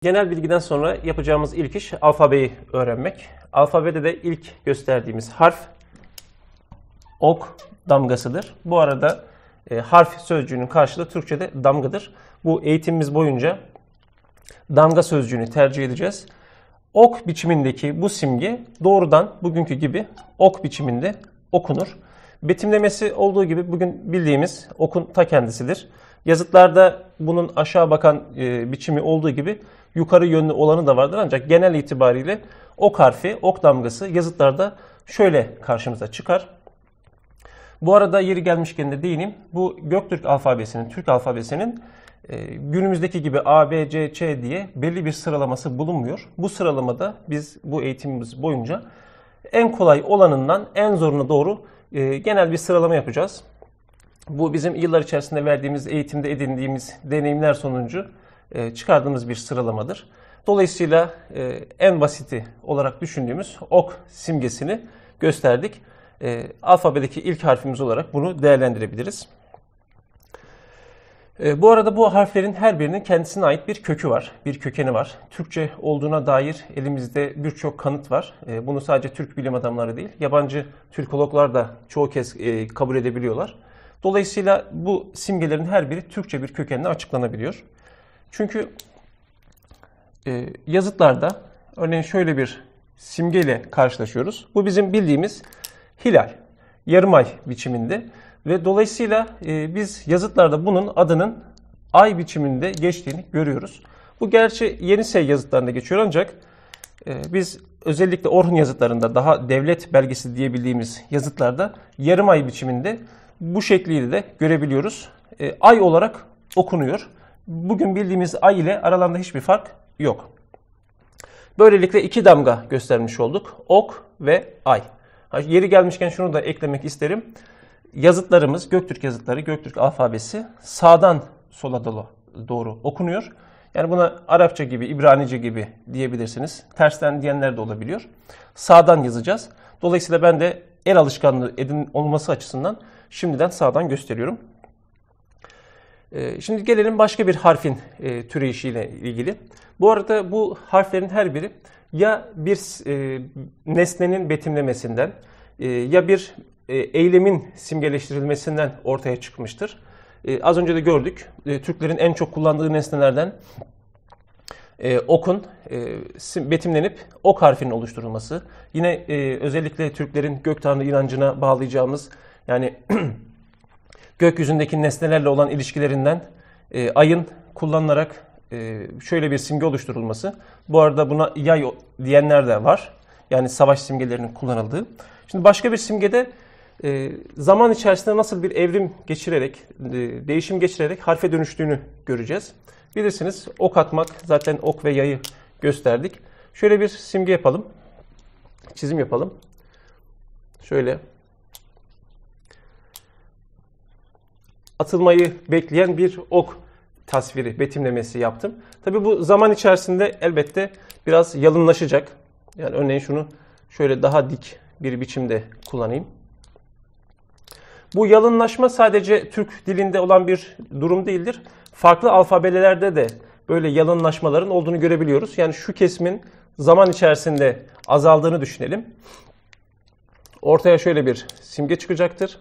Genel bilgiden sonra yapacağımız ilk iş alfabeyi öğrenmek. Alfabede de ilk gösterdiğimiz harf ok damgasıdır. Bu arada harf sözcüğünün karşılığı Türkçe'de damgadır. Bu eğitimimiz boyunca damga sözcüğünü tercih edeceğiz. Ok biçimindeki bu simge doğrudan bugünkü gibi ok biçiminde okunur. Betimlemesi olduğu gibi bugün bildiğimiz okun ta kendisidir. Yazıtlarda bunun aşağı bakan biçimi olduğu gibi yukarı yönlü olanı da vardır. Ancak genel itibariyle ok harfi, ok damgası yazıtlarda şöyle karşımıza çıkar. Bu arada yeri gelmişken de değineyim. Bu Göktürk alfabesinin, Türk alfabesinin günümüzdeki gibi A, B, C, Ç diye belli bir sıralaması bulunmuyor. Bu sıralamada biz bu eğitimimiz boyunca en kolay olanından en zoruna doğru genel bir sıralama yapacağız. Bu bizim yıllar içerisinde verdiğimiz eğitimde edindiğimiz deneyimler sonucu çıkardığımız bir sıralamadır. Dolayısıyla en basiti olarak düşündüğümüz ok simgesini gösterdik. Alfabedeki ilk harfimiz olarak bunu değerlendirebiliriz. Bu arada bu harflerin her birinin kendisine ait bir kökü var, bir kökeni var. Türkçe olduğuna dair elimizde birçok kanıt var. Bunu sadece Türk bilim adamları değil, yabancı Türkologlar da çoğu kez kabul edebiliyorlar. Dolayısıyla bu simgelerin her biri Türkçe bir kökenle açıklanabiliyor. Çünkü yazıtlarda örneğin şöyle bir simgeyle karşılaşıyoruz. Bu bizim bildiğimiz hilal, yarım ay biçiminde ve dolayısıyla biz yazıtlarda bunun adının ay biçiminde geçtiğini görüyoruz. Bu gerçi Yenisey yazıtlarında geçiyor ancak biz özellikle Orhun yazıtlarında daha devlet belgesi diyebildiğimiz yazıtlarda yarım ay biçiminde bu şekliyle de görebiliyoruz. Ay olarak okunuyor. Bugün bildiğimiz ay ile aralarında hiçbir fark yok. Böylelikle iki damga göstermiş olduk. Ok ve ay. Yeri gelmişken şunu da eklemek isterim. Yazıtlarımız, Göktürk yazıtları, Göktürk alfabesi sağdan sola doğru okunuyor. Yani buna Arapça gibi, İbranice gibi diyebilirsiniz. Tersten diyenler de olabiliyor. Sağdan yazacağız. Dolayısıyla ben de el alışkanlığı olması açısından şimdiden sağdan gösteriyorum. Şimdi gelelim başka bir harfin türeyişiyle ilgili. Bu arada bu harflerin her biri ya bir nesnenin betimlemesinden ya bir eylemin simgeleştirilmesinden ortaya çıkmıştır. Az önce de gördük. Türklerin en çok kullandığı nesnelerden okun betimlenip ok harfinin oluşturulması. Yine özellikle Türklerin gök tanrı inancına bağlayacağımız yani gökyüzündeki nesnelerle olan ilişkilerinden ayın kullanılarak şöyle bir simge oluşturulması. Bu arada buna yay diyenler de var. Yani savaş simgelerinin kullanıldığı. Şimdi başka bir simgede zaman içerisinde nasıl bir evrim geçirerek, değişim geçirerek harfe dönüştüğünü göreceğiz. Bilirsiniz ok atmak, zaten ok ve yayı gösterdik. Şöyle bir simge yapalım. Çizim yapalım. Şöyle. Atılmayı bekleyen bir ok tasviri, betimlemesi yaptım. Tabii bu zaman içerisinde elbette biraz yalınlaşacak. Yani örneğin şunu şöyle daha dik bir biçimde kullanayım. Bu yalınlaşma sadece Türk dilinde olan bir durum değildir. Farklı alfabelerde de böyle yalınlaşmaların olduğunu görebiliyoruz. Yani şu kesimin zaman içerisinde azaldığını düşünelim. Ortaya şöyle bir simge çıkacaktır.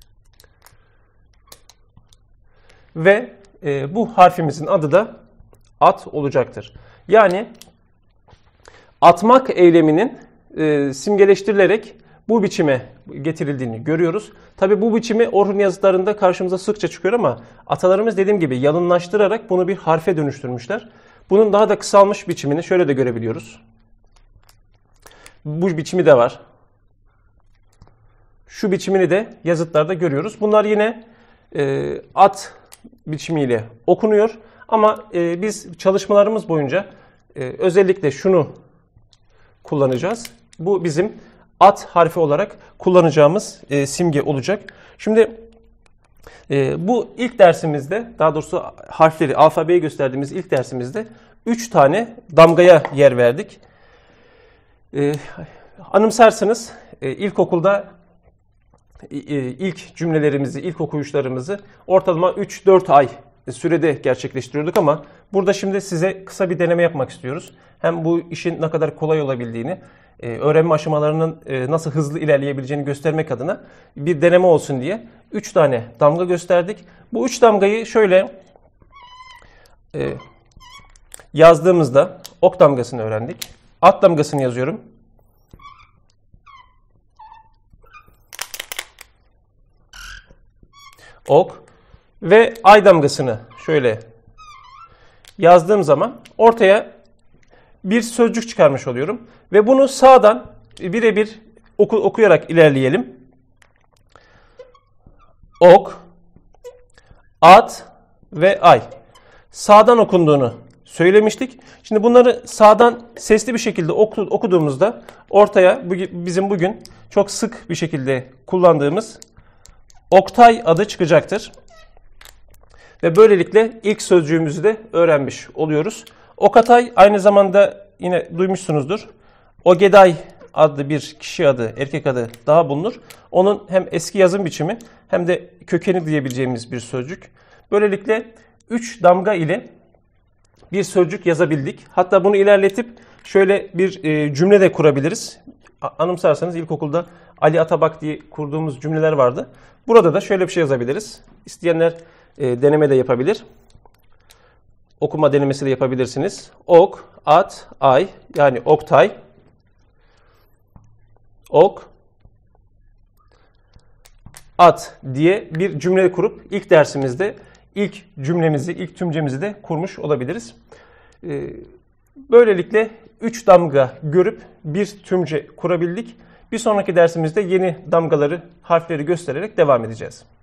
Ve bu harfimizin adı da at olacaktır. Yani atmak eyleminin simgeleştirilerek bu biçime getirildiğini görüyoruz. Tabi bu biçimi Orhun yazıtlarında karşımıza sıkça çıkıyor ama atalarımız dediğim gibi yalınlaştırarak bunu bir harfe dönüştürmüşler. Bunun daha da kısalmış biçimini şöyle de görebiliyoruz. Bu biçimi de var. Şu biçimini de yazıtlarda görüyoruz. Bunlar yine at biçimiyle okunuyor ama biz çalışmalarımız boyunca özellikle şunu kullanacağız. Bu bizim at harfi olarak kullanacağımız simge olacak. Şimdi bu ilk dersimizde, daha doğrusu harfleri, alfabeyi gösterdiğimiz ilk dersimizde 3 tane damgaya yer verdik. Anımsarsınız ilkokulda ilk cümlelerimizi, ilk okuyuşlarımızı ortalama 3-4 ay sürede gerçekleştiriyorduk ama burada şimdi size kısa bir deneme yapmak istiyoruz. Hem bu işin ne kadar kolay olabildiğini, öğrenme aşamalarının nasıl hızlı ilerleyebileceğini göstermek adına bir deneme olsun diye 3 tane damga gösterdik. Bu 3 damgayı şöyle yazdığımızda ok damgasını öğrendik. At damgasını yazıyorum. Ok ve ay damgasını şöyle yazdığım zaman ortaya bir sözcük çıkarmış oluyorum. Ve bunu sağdan birebir okuyarak ilerleyelim. Ok, at ve ay. Sağdan okunduğunu söylemiştik. Şimdi bunları sağdan sesli bir şekilde okuduğumuzda ortaya bizim bugün çok sık bir şekilde kullandığımız Oktay adı çıkacaktır. Ve böylelikle ilk sözcüğümüzü de öğrenmiş oluyoruz. Okatay aynı zamanda yine duymuşsunuzdur. Ogeday adlı bir kişi adı, erkek adı daha bulunur. Onun hem eski yazım biçimi hem de kökeni diyebileceğimiz bir sözcük. Böylelikle 3 damga ile bir sözcük yazabildik. Hatta bunu ilerletip şöyle bir cümle de kurabiliriz. Anımsarsanız ilkokulda Ali Atabak diye kurduğumuz cümleler vardı. Burada da şöyle bir şey yazabiliriz. İsteyenler deneme de yapabilir. Okuma denemesi de yapabilirsiniz. Ok, at, ay yani Oktay. Ok, at diye bir cümle kurup ilk dersimizde ilk cümlemizi, ilk tümcemizi de kurmuş olabiliriz. Böylelikle 3 damga görüp bir tümce kurabildik. Bir sonraki dersimizde yeni damgaları, harfleri göstererek devam edeceğiz.